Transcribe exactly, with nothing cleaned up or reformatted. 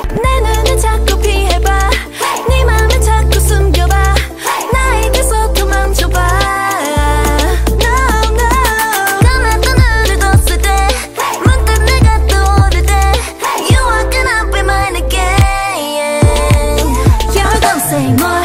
내 눈을 자꾸 피해봐 네 맘을 자꾸 숨겨봐 나에게서 도망쳐봐 No no 감았던 눈을 떴을 때 문득 내가 떠오를 때 You are gonna be mine again You're gonna say more